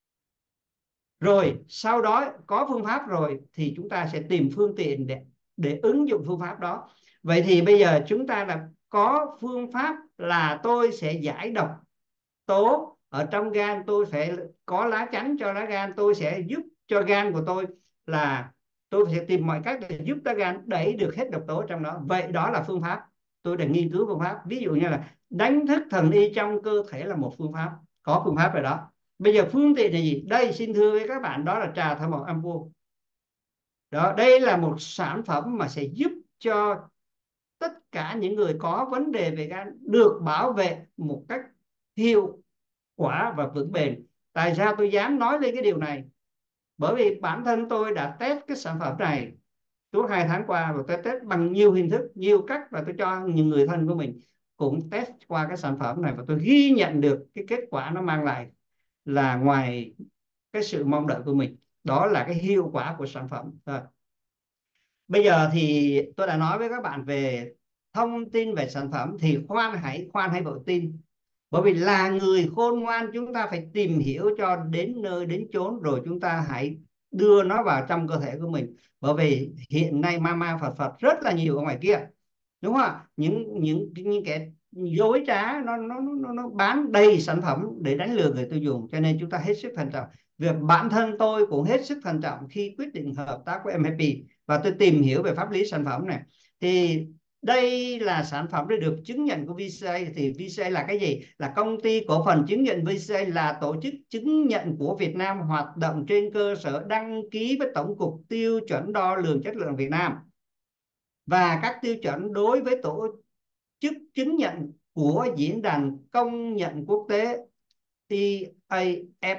[SPEAKER 2] Rồi sau đó có phương pháp rồi thì chúng ta sẽ tìm phương tiện để ứng dụng phương pháp đó. Vậy thì bây giờ chúng ta là có phương pháp là tôi sẽ giải độc tố ở trong gan, tôi phải có lá chắn cho lá gan, tôi sẽ giúp cho gan của tôi là tôi sẽ tìm mọi cách để giúp lá gan đẩy được hết độc tố trong đó. Vậy đó là phương pháp. Tôi đã nghiên cứu phương pháp, ví dụ như là đánh thức thần y trong cơ thể là một phương pháp, có phương pháp rồi đó. Bây giờ phương tiện là gì? Đây, xin thưa với các bạn, đó là trà thảo mộc ampoule. Đó, đây là một sản phẩm mà sẽ giúp cho tất cả những người có vấn đề về gan được bảo vệ một cách hiệu quả và vững bền. Tại sao tôi dám nói lên cái điều này? Bởi vì bản thân tôi đã test cái sản phẩm này suốt 2 tháng qua, và tôi test bằng nhiều hình thức, nhiều cách, và tôi cho những người thân của mình cũng test qua cái sản phẩm này, và tôi ghi nhận được cái kết quả nó mang lại là ngoài cái sự mong đợi của mình. Đó là cái hiệu quả của sản phẩm. Rồi, bây giờ thì tôi đã nói với các bạn về thông tin về sản phẩm, thì khoan hãy vội tin. Bởi vì là người khôn ngoan, chúng ta phải tìm hiểu cho đến nơi đến chốn, rồi chúng ta hãy đưa nó vào trong cơ thể của mình. Bởi vì hiện nay ma ma Phật Phật rất là nhiều ở ngoài kia, đúng không ạ? Những kẻ dối trá nó bán đầy sản phẩm để đánh lừa người tiêu dùng, cho nên chúng ta hết sức thận trọng. Việc bản thân tôi cũng hết sức thận trọng khi quyết định hợp tác với MHP, và tôi tìm hiểu về pháp lý sản phẩm này. Thì đây là sản phẩm đã được chứng nhận của VCA. Thì VCA là cái gì? Là công ty cổ phần chứng nhận. VCA là tổ chức chứng nhận của Việt Nam, hoạt động trên cơ sở đăng ký với Tổng cục Tiêu chuẩn Đo lường Chất lượng Việt Nam, và các tiêu chuẩn đối với tổ chức chứng nhận của Diễn đàn Công nhận Quốc tế TAF.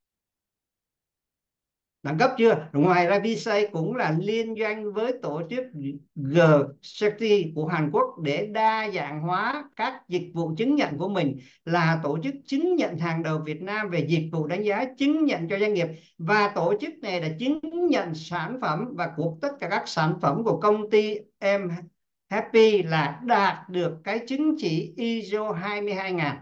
[SPEAKER 2] Đẳng cấp chưa? Ngoài ra VSA cũng là liên doanh với tổ chức G-SETI của Hàn Quốc để đa dạng hóa các dịch vụ chứng nhận của mình, là tổ chức chứng nhận hàng đầu Việt Nam về dịch vụ đánh giá chứng nhận cho doanh nghiệp. Và tổ chức này đã chứng nhận sản phẩm và của tất cả các sản phẩm của công ty em Happy là đạt được cái chứng chỉ ISO 22000.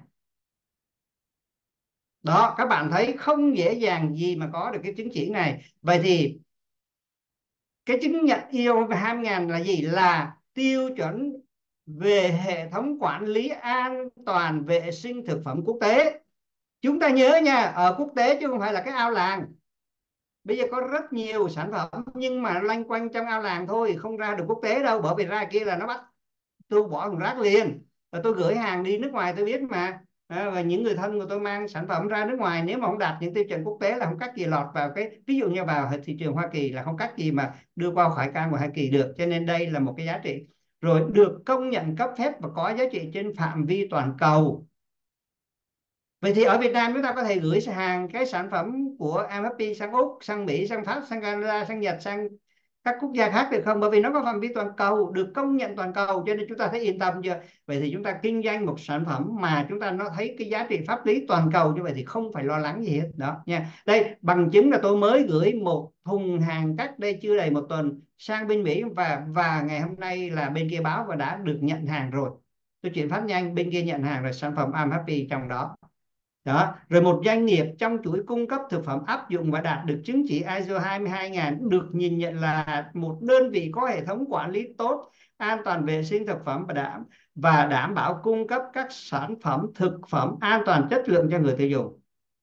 [SPEAKER 2] Đó, các bạn thấy không dễ dàng gì mà có được cái chứng chỉ này. Vậy thì cái chứng nhận ISO 2000 là gì? Là tiêu chuẩn về hệ thống quản lý an toàn vệ sinh thực phẩm quốc tế. Chúng ta nhớ nha, ở quốc tế chứ không phải là cái ao làng. Bây giờ có rất nhiều sản phẩm nhưng mà loanh quanh trong ao làng thôi, không ra được quốc tế đâu. Bởi vì ra kia là nó bắt tôi bỏ thùng rác liền, và tôi gửi hàng đi nước ngoài tôi biết mà. Và những người thân của tôi mang sản phẩm ra nước ngoài, nếu mà không đạt những tiêu chuẩn quốc tế là không cách gì lọt vào cái, ví dụ như vào thị trường Hoa Kỳ là không cách gì mà đưa qua khỏi cang của Hoa Kỳ được. Cho nên đây là một cái giá trị, rồi được công nhận cấp phép và có giá trị trên phạm vi toàn cầu. Vậy thì ở Việt Nam chúng ta có thể gửi hàng cái sản phẩm của MFP sang Úc, sang Mỹ, sang Pháp, sang Canada, sang Nhật, sang các quốc gia khác được không? Bởi vì nó có phạm vi toàn cầu, được công nhận toàn cầu, cho nên chúng ta thấy yên tâm chưa? Vậy thì chúng ta kinh doanh một sản phẩm mà chúng ta nó thấy cái giá trị pháp lý toàn cầu như vậy thì không phải lo lắng gì hết đó nha. Đây bằng chứng là tôi mới gửi một thùng hàng cách đây chưa đầy 1 tuần sang bên Mỹ, và ngày hôm nay là bên kia báo và đã được nhận hàng rồi. Tôi chuyển phát nhanh, bên kia nhận hàng rồi, sản phẩm I'm Happy trong đó. Đó, rồi một doanh nghiệp trong chuỗi cung cấp thực phẩm áp dụng và đạt được chứng chỉ ISO 22000 được nhìn nhận là một đơn vị có hệ thống quản lý tốt an toàn vệ sinh thực phẩm và đảm bảo cung cấp các sản phẩm thực phẩm an toàn chất lượng cho người tiêu dùng.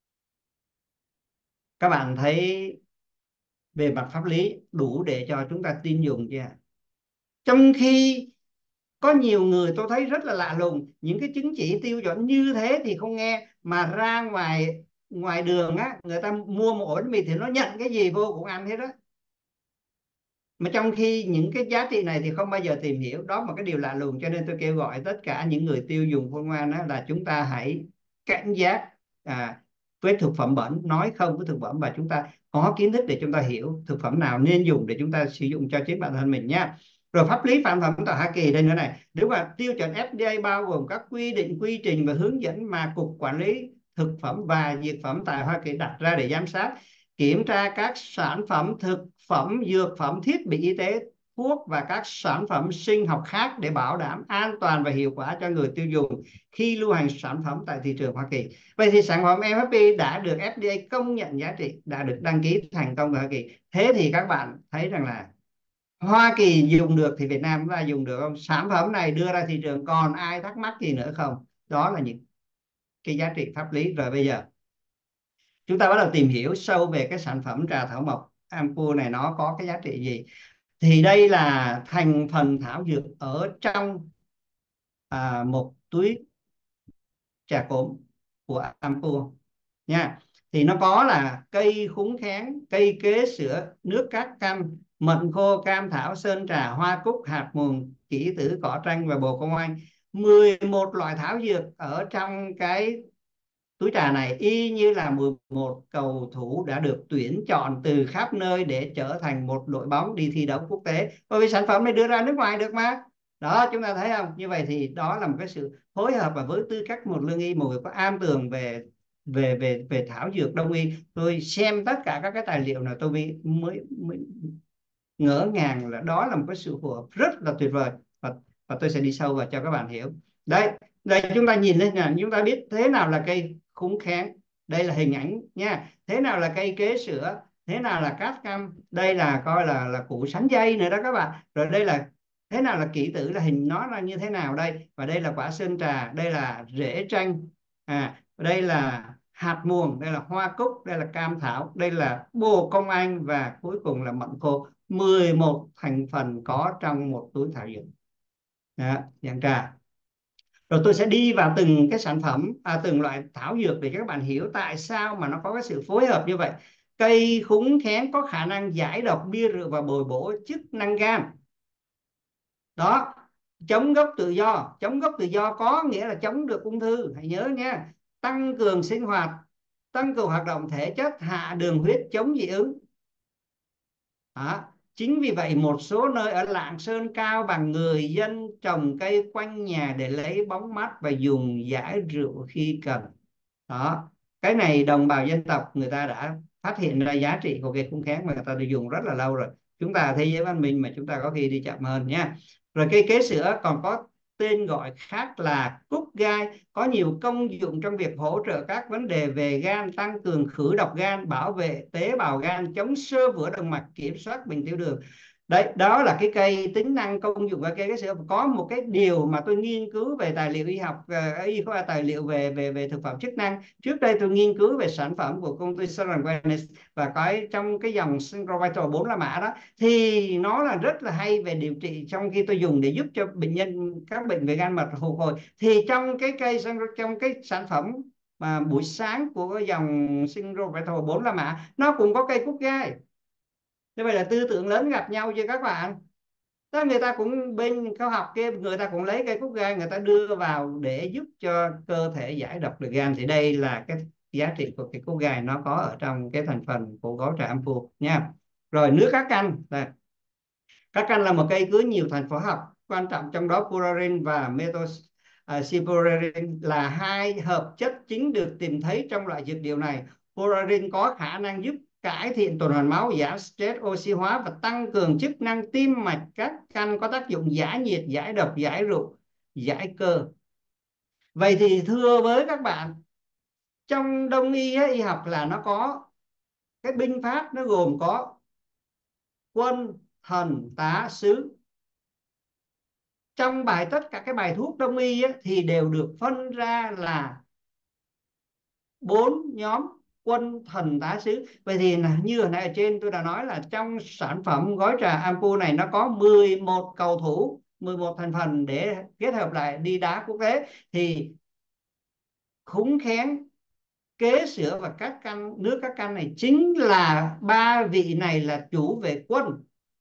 [SPEAKER 2] Các bạn thấy về mặt pháp lý đủ để cho chúng ta tin dùng chưa? Trong khi có nhiều người tôi thấy rất là lạ lùng, những cái chứng chỉ tiêu chuẩn như thế thì không nghe, mà ra ngoài ngoài đường á, người ta mua một ổ bánh mì thì nó nhận cái gì vô cũng ăn hết á. Mà trong khi những cái giá trị này thì không bao giờ tìm hiểu, đó là một cái điều lạ lùng. Cho nên tôi kêu gọi tất cả những người tiêu dùng khôn ngoan đó là chúng ta hãy cảnh giác với thực phẩm bẩn, nói không với thực phẩm, và chúng ta có kiến thức để chúng ta hiểu thực phẩm nào nên dùng để chúng ta sử dụng cho chính bản thân mình nha. Rồi pháp lý sản phẩm tại Hoa Kỳ đây nữa này, nếu mà tiêu chuẩn FDA bao gồm các quy định, quy trình và hướng dẫn mà Cục Quản lý Thực phẩm và Dược phẩm tại Hoa Kỳ đặt ra để giám sát, kiểm tra các sản phẩm thực phẩm, dược phẩm, thiết bị y tế, thuốc và các sản phẩm sinh học khác để bảo đảm an toàn và hiệu quả cho người tiêu dùng khi lưu hành sản phẩm tại thị trường Hoa Kỳ. Vậy thì sản phẩm MFP đã được FDA công nhận giá trị, đã được đăng ký thành công tại Hoa Kỳ. Thế thì các bạn thấy rằng là Hoa Kỳ dùng được thì Việt Nam chúng ta dùng được không? Sản phẩm này đưa ra thị trường còn ai thắc mắc gì nữa không? Đó là những cái giá trị pháp lý. Rồi bây giờ chúng ta bắt đầu tìm hiểu sâu về cái sản phẩm trà thảo mộc Ampoule này, nó có cái giá trị gì. Thì đây là thành phần thảo dược ở trong một túi trà cốm của Ampoule nha. Thì nó có là cây khúng kháng, cây kế sữa, nước cát cam, mận khô, cam thảo, sơn trà, hoa cúc, hạt muồng, kỷ tử, cỏ tranh và bồ công anh. 11 loại thảo dược ở trong cái túi trà này, y như là 11 cầu thủ đã được tuyển chọn từ khắp nơi để trở thành một đội bóng đi thi đấu quốc tế, bởi vì sản phẩm này đưa ra nước ngoài được mà. Đó, chúng ta thấy không? Như vậy thì đó là một cái sự phối hợp, và với tư cách một lương y, một người có am tường về về thảo dược đông y, tôi xem tất cả các cái tài liệu nào tôi mới ngỡ ngàng là đó là một cái sự phù hợp rất là tuyệt vời. Và tôi sẽ đi sâu vào cho các bạn hiểu. Đây, đây chúng ta nhìn lên là chúng ta biết thế nào là cây khúng kháng. Đây là hình ảnh nha. Thế nào là cây kế sữa, thế nào là cát cam, đây là coi là củ sắn dây nữa đó các bạn. Rồi đây là thế nào là kỷ tử, là hình nó là như thế nào đây. Và đây là quả sơn trà, đây là rễ chanh, đây là hạt muồng, đây là hoa cúc, đây là cam thảo, đây là bồ công anh, và cuối cùng là mận khô. 11 thành phần có trong một túi thảo dược dạng trà. Rồi tôi sẽ đi vào từng cái sản phẩm, từng loại thảo dược để các bạn hiểu tại sao mà nó có cái sự phối hợp như vậy. Cây khúng khén có khả năng giải độc, bia rượu và bồi bổ chức năng gan. Đó, chống gốc tự do. Chống gốc tự do có nghĩa là chống được ung thư, hãy nhớ nha. Tăng cường sinh hoạt, tăng cường hoạt động thể chất, hạ đường huyết, chống dị ứng. Đó. Chính vì vậy một số nơi ở Lạng Sơn, Cao Bằng, người dân trồng cây quanh nhà để lấy bóng mát và dùng giải rượu khi cần. Đó, cái này đồng bào dân tộc người ta đã phát hiện ra giá trị của cây khung kháng mà người ta đã dùng rất là lâu rồi. Chúng ta thế giới văn minh mà chúng ta có khi đi chậm hơn nha. Rồi cây kế sữa còn có tên gọi khác là cúc gai, có nhiều công dụng trong việc hỗ trợ các vấn đề về gan, tăng cường khử độc gan, bảo vệ tế bào gan, chống xơ vữa động mạch, kiểm soát bệnh tiểu đường. Đấy, đó là cái cây tính năng công dụng của cây kế sữa. Có một cái điều mà tôi nghiên cứu về tài liệu y học, y khoa, tài liệu về về thực phẩm chức năng. Trước đây tôi nghiên cứu về sản phẩm của công ty Sun Wellness, và cái trong cái dòng Synchrovital 4 la mã đó, thì nó là rất là hay về điều trị. Trong khi tôi dùng để giúp cho bệnh nhân các bệnh về gan mật phục hồi, thì trong cái cây, trong cái sản phẩm mà buổi sáng của cái dòng Synchrovital 4 la mã, nó cũng có cây cúc gai. Như vậy là tư tưởng lớn gặp nhau chưa các bạn? Đó, người ta cũng bên khoa học kia, người ta cũng lấy cây cúc gai, người ta đưa vào để giúp cho cơ thể giải độc được gan. Thì đây là cái giá trị của cây cúc gai, nó có ở trong cái thành phần của gói trà Ampoule nha. Rồi nước cá canh đây. Cá canh là một cây chứa nhiều thành phần học quan trọng, trong đó purine và methylpurine là hai hợp chất chính được tìm thấy trong loại dược liệu này. Purine có khả năng giúp cải thiện tuần hoàn máu, giảm stress, oxy hóa và tăng cường chức năng tim mạch. Các canh có tác dụng giải nhiệt, giải độc, giải rượu, giải cơ. Vậy thì thưa với các bạn, trong đông y y học là nó có cái binh pháp, nó gồm có quân, thần, tá, sứ. Trong tất cả cái bài thuốc đông y thì đều được phân ra là 4 nhóm. quân thần tá xứ. Vậy thì là như hồi nãy ở trên tôi đã nói là trong sản phẩm gói trà Ampu này nó có 11 cầu thủ, 11 thành phần để kết hợp lại đi đá quốc tế. Thì khúng khén, kế sữa và các căn nước các căn này chính là ba vị này là chủ về quân.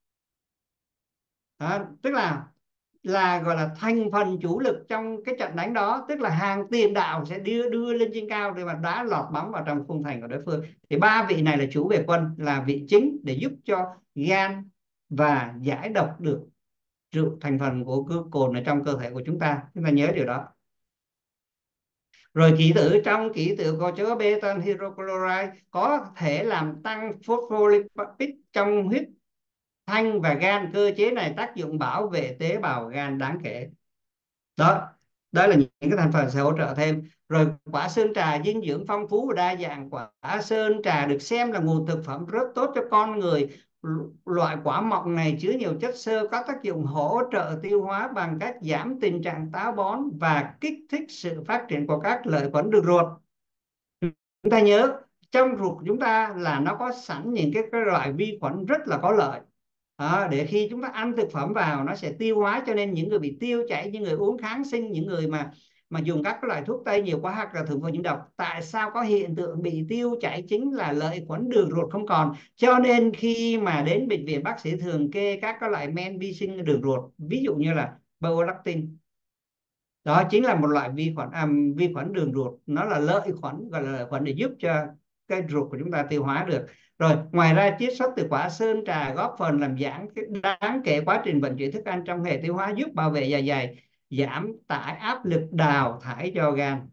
[SPEAKER 2] Đó, tức là gọi là thành phần chủ lực trong cái trận đánh đó, tức là hàng tiền đạo sẽ đưa lên trên cao để mà đá lọt bóng vào trong khung thành của đối phương. Thì ba vị này là chủ về quân, là vị chính để giúp cho gan và giải độc được rượu, thành phần của cồn ở trong cơ thể của chúng ta nhớ điều đó. Rồi ký tự, trong ký tự có chứa beta hydrochloride có thể làm tăng phospholipid trong huyết thanh và gan. Cơ chế này tác dụng bảo vệ tế bào gan đáng kể. Đó là những cái thành phần sẽ hỗ trợ thêm. Rồi quả sơn trà dinh dưỡng phong phú và đa dạng. Quả sơn trà được xem là nguồn thực phẩm rất tốt cho con người. Loại quả mọng này chứa nhiều chất xơ có tác dụng hỗ trợ tiêu hóa bằng cách giảm tình trạng táo bón và kích thích sự phát triển của các lợi khuẩn đường ruột. Chúng ta nhớ trong ruột của chúng ta là nó có sẵn những cái loại vi khuẩn rất là có lợi. Để khi chúng ta ăn thực phẩm vào nó sẽ tiêu hóa, cho nên những người bị tiêu chảy, những người uống kháng sinh, những người mà dùng các loại thuốc tây nhiều quá hoặc là thực phẩm nhiễm độc, tại sao có hiện tượng bị tiêu chảy? Chính là lợi khuẩn đường ruột không còn. Cho nên khi mà đến bệnh viện, bác sĩ thường kê các loại men vi sinh đường ruột, ví dụ như là prolactin. Đó chính là một loại vi khuẩn đường ruột, nó là lợi khuẩn, gọi là lợi khuẩn để giúp cho cái ruột của chúng ta tiêu hóa được. Rồi ngoài ra chiết xuất từ quả sơn trà góp phần làm giảm đáng kể quá trình vận chuyển thức ăn trong hệ tiêu hóa, giúp bảo vệ dạ dày, giảm tải áp lực đào thải cho gan.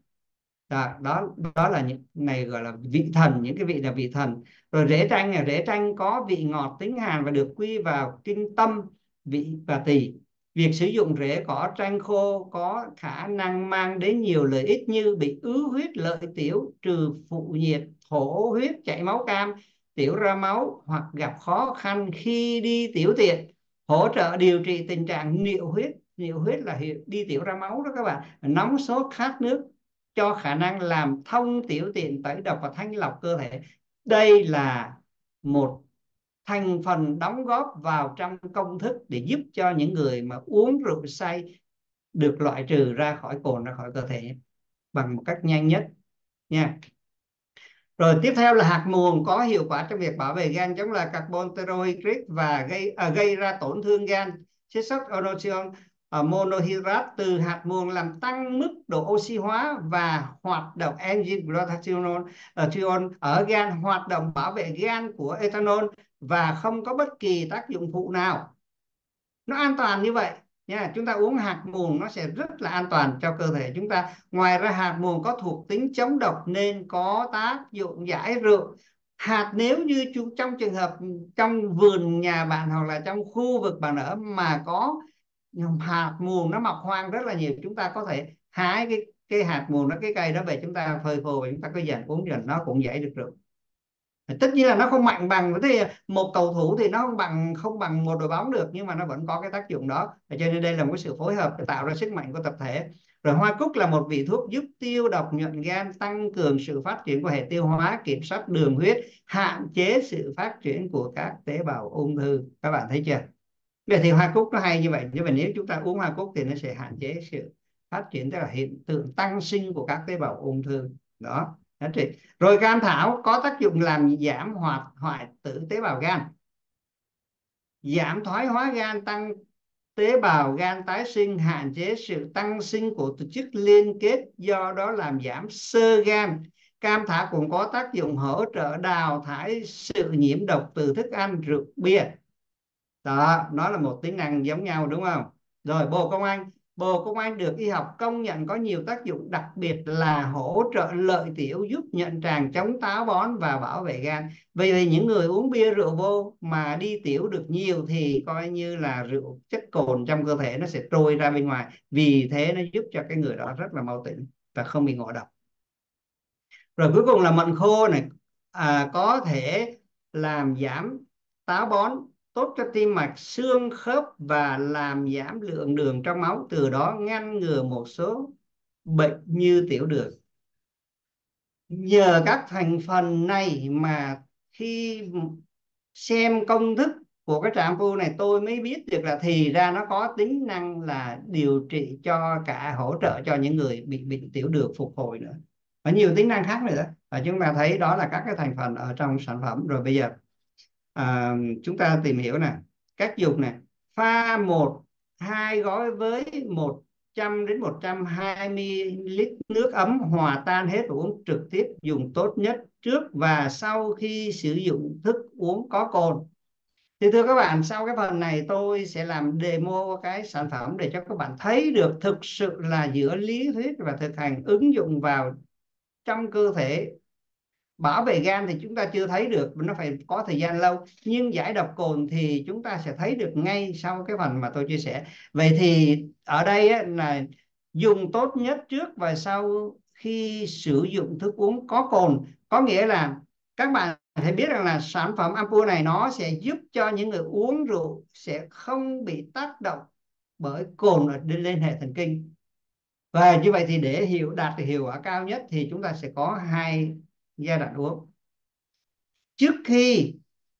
[SPEAKER 2] Đó là những này gọi là vị thần, những cái vị là vị thần. Rồi rễ tranh có vị ngọt tính hàn và được quy vào kinh tâm, vị và tỳ. Việc sử dụng rễ cỏ tranh khô có khả năng mang đến nhiều lợi ích như bị ứ huyết lợi tiểu, trừ phụ nhiệt, thổ huyết, chảy máu cam, tiểu ra máu hoặc gặp khó khăn khi đi tiểu tiện, hỗ trợ điều trị tình trạng niệu huyết. Niệu huyết là đi tiểu ra máu đó các bạn, nóng sốt khát nước, cho khả năng làm thông tiểu tiện, tẩy độc và thanh lọc cơ thể. Đây là một thành phần đóng góp vào trong công thức để giúp cho những người mà uống rượu say được loại trừ ra khỏi cồn, ra khỏi cơ thể bằng một cách nhanh nhất nha. Rồi tiếp theo là hạt muồng có hiệu quả trong việc bảo vệ gan chống lại carbon tetrohydric và gây ra tổn thương gan. Chiết xuất oxygen monohydrate từ hạt muồng làm tăng mức độ oxy hóa và hoạt động enzyme glutathione ở gan, hoạt động bảo vệ gan của ethanol và không có bất kỳ tác dụng phụ nào. Nó an toàn như vậy nha. Chúng ta uống hạt muồng nó sẽ rất là an toàn cho cơ thể chúng ta. Ngoài ra hạt muồng có thuộc tính chống độc nên có tác dụng giải rượu. Nếu như trong trường hợp trong vườn nhà bạn hoặc là trong khu vực bạn ở mà có hạt muồng nó mọc hoang rất là nhiều, chúng ta có thể hái cái hạt muồng đó, cái cây đó về, chúng ta phơi khô và chúng ta có dần uống dần, nó cũng giải được rượu. Tất nhiên là nó không mạnh bằng, thì một cầu thủ thì nó không bằng một đội bóng được, nhưng mà nó vẫn có cái tác dụng đó. Cho nên đây là một sự phối hợp để tạo ra sức mạnh của tập thể. Rồi hoa cúc là một vị thuốc giúp tiêu độc nhuận gan, tăng cường sự phát triển của hệ tiêu hóa, kiểm soát đường huyết, hạn chế sự phát triển của các tế bào ung thư. Các bạn thấy chưa? Vậy thì hoa cúc nó hay như vậy, nhưng mà nếu chúng ta uống hoa cúc thì nó sẽ hạn chế sự phát triển, tức là hiện tượng tăng sinh của các tế bào ung thư đó. Rồi cam thảo có tác dụng làm giảm hoại tử tế bào gan, giảm thoái hóa gan, tăng tế bào gan tái sinh, hạn chế sự tăng sinh của tổ chức liên kết, do đó làm giảm xơ gan. Cam thảo cũng có tác dụng hỗ trợ đào thải sự nhiễm độc từ thức ăn, rượu bia. Đó, nó là một tính năng giống nhau đúng không? Rồi Bồ công anh được y học công nhận có nhiều tác dụng, đặc biệt là hỗ trợ lợi tiểu, giúp nhận tràng, chống táo bón và bảo vệ gan. Vì vậy những người uống bia rượu vô mà đi tiểu được nhiều thì coi như là rượu, chất cồn trong cơ thể nó sẽ trôi ra bên ngoài. Vì thế nó giúp cho cái người đó rất là mau tỉnh và không bị ngộ độc. Rồi cuối cùng là mận khô này, có thể làm giảm táo bón, tốt cho tim mạch, xương khớp và làm giảm lượng đường trong máu, từ đó ngăn ngừa một số bệnh như tiểu đường. nhờ các thành phần này mà khi xem công thức của cái trạm pu này tôi mới biết được là thì ra nó có tính năng là điều trị cho cả, hỗ trợ cho những người bị bệnh tiểu đường phục hồi nữa, và nhiều tính năng khác nữa. Và chúng ta thấy đó là các cái thành phần ở trong sản phẩm. Rồi bây giờ à, chúng ta tìm hiểu nè, cách dùng nè: pha một hai gói với 100 đến 120 lít nước ấm, hòa tan hết và uống trực tiếp. Dùng tốt nhất trước và sau khi sử dụng thức uống có cồn. Thì thưa các bạn, sau cái phần này tôi sẽ làm demo cái sản phẩm để cho các bạn thấy được thực sự là giữa lý thuyết và thực hành ứng dụng vào trong cơ thể. Bảo vệ gan thì chúng ta chưa thấy được, nó phải có thời gian lâu, nhưng giải độc cồn thì chúng ta sẽ thấy được ngay sau cái phần mà tôi chia sẻ. Vậy thì ở đây á, là dùng tốt nhất trước và sau khi sử dụng thức uống có cồn, có nghĩa là các bạn phải biết rằng là sản phẩm Ampule này nó sẽ giúp cho những người uống rượu sẽ không bị tác động bởi cồn ở lên hệ thần kinh. Và như vậy thì để đạt được hiệu quả cao nhất thì chúng ta sẽ có hai giai đoạn uống. Trước khi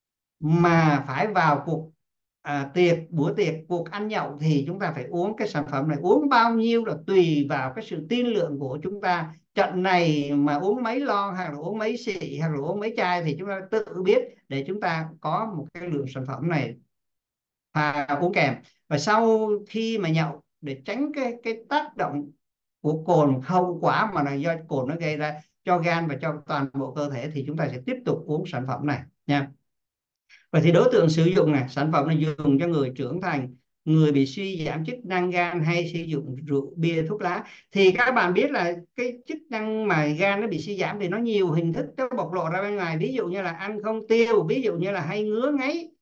[SPEAKER 2] mà phải vào cuộc bữa tiệc, cuộc ăn nhậu, thì chúng ta phải uống cái sản phẩm này. Uống bao nhiêu là tùy vào cái sự tiên lượng của chúng ta. Trận này mà uống mấy lon hoặc là uống mấy xị hoặc là uống mấy chai thì chúng ta tự biết, để chúng ta có một cái lượng sản phẩm này uống kèm. Và sau khi mà nhậu, để tránh cái tác động của cồn, hậu quả mà là do cồn nó gây ra cho gan và cho toàn bộ cơ thể, thì chúng ta sẽ tiếp tục uống sản phẩm này nha. Vậy thì đối tượng sử dụng này, sản phẩm này dùng cho người trưởng thành, người bị suy giảm chức năng gan hay sử dụng rượu bia thuốc lá. Thì các bạn biết là cái chức năng mà gan nó bị suy giảm thì nó nhiều hình thức nó bộc lộ ra bên ngoài, ví dụ như là ăn không tiêu, ví dụ như là hay ngứa ngáy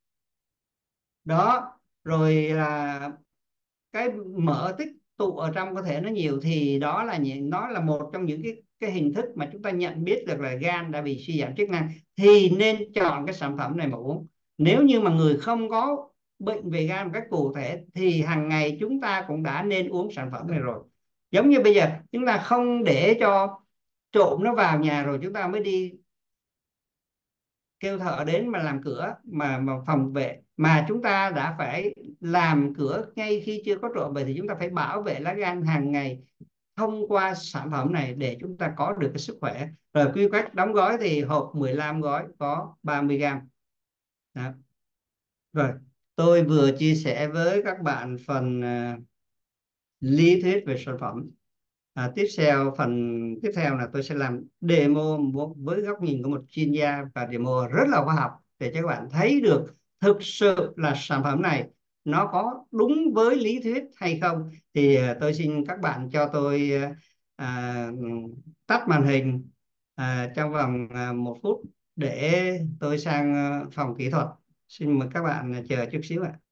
[SPEAKER 2] đó, rồi là cái mỡ tích tụ ở trong cơ thể nó nhiều. Thì nó là một trong những cái hình thức mà chúng ta nhận biết được là gan đã bị suy giảm chức năng, thì nên chọn cái sản phẩm này mà uống. Nếu như mà người không có bệnh về gan một cách cụ thể thì hàng ngày chúng ta cũng đã nên uống sản phẩm này rồi. Giống như bây giờ chúng ta không để cho trộm nó vào nhà rồi chúng ta mới đi kêu thợ đến mà làm cửa, mà phòng vệ, mà chúng ta đã phải làm cửa ngay khi chưa có trộm về, thì chúng ta phải bảo vệ lá gan hàng ngày thông qua sản phẩm này để chúng ta có được cái sức khỏe. Rồi quy cách đóng gói thì hộp 15 gói có 30 gram. Đó. Rồi tôi vừa chia sẻ với các bạn phần lý thuyết về sản phẩm. Phần tiếp theo là tôi sẽ làm demo với góc nhìn của một chuyên gia, và demo rất là khoa học để cho các bạn thấy được thực sự là sản phẩm này nó có đúng với lý thuyết hay không. Thì tôi xin các bạn cho tôi à, tắt màn hình trong vòng 1 phút để tôi sang phòng kỹ thuật. Xin mời các bạn chờ chút xíu ạ.